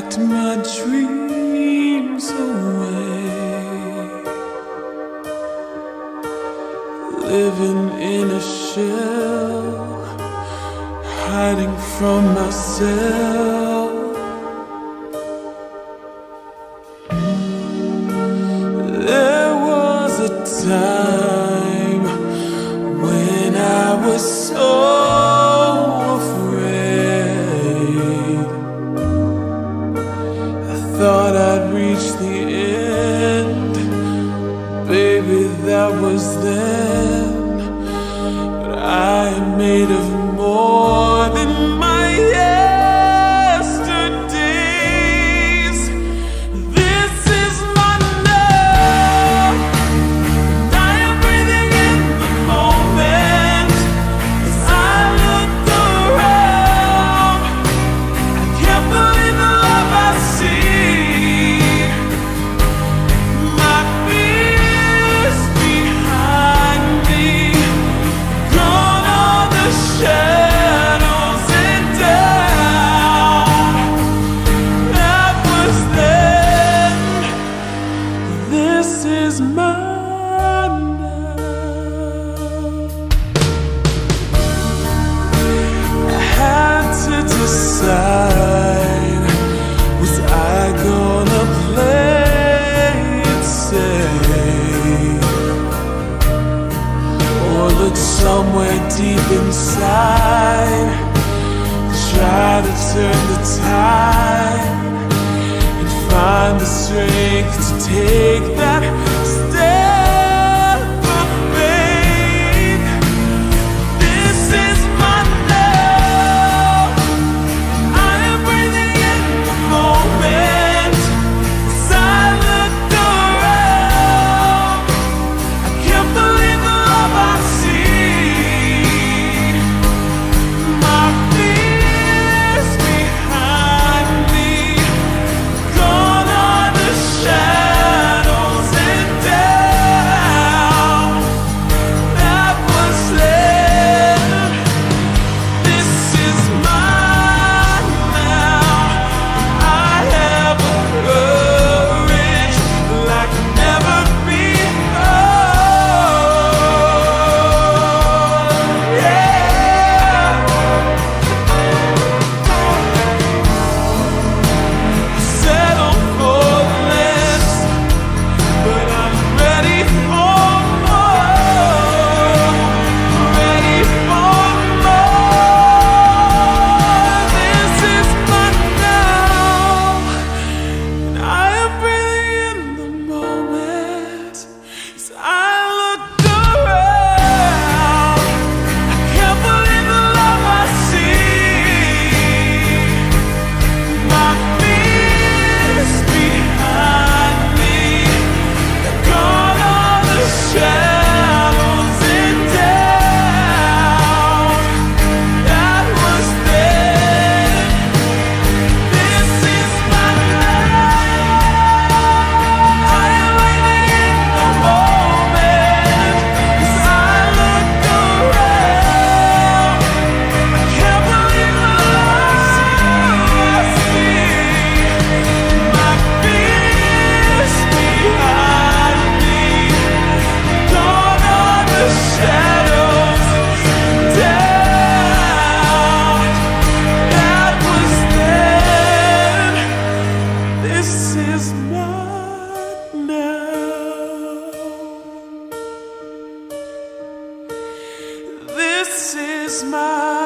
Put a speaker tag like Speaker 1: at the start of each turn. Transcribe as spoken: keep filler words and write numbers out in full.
Speaker 1: packed my dreams away, living in a shell, hiding from myself. There was a time when I was so afraid. I thought I'd reach the end, baby, that was then. But I am made of more than my yesterdays. This is my now, and I am breathing in the moment. As I look around, I can't believe the love I see. My fears behind me, gone are the shadows and down. That was then. This is mine now. I had to decide, was I gonna play it safe, or look somewhere deep inside, try to turn the tide and find the strength to take that step of faith. This is my now, I am breathing in the moment. As I look around, I can't believe the love I see. My fears behind me, gone are the shadows and down. That was then. This is mine now. I have a courage like never before. Yeah. Settle for less, but I'm ready for more. Ready for more. This is my now, and I am breathing in the moment. As I look around, I can't believe the love I see. My fears behind me, gone are the shadows and down. That was then. This is my now. I am living in the moment. As I look around, I can't believe the love I see. My fears behind me, gone are the shadows down. That was then. This is mine now. This is mine.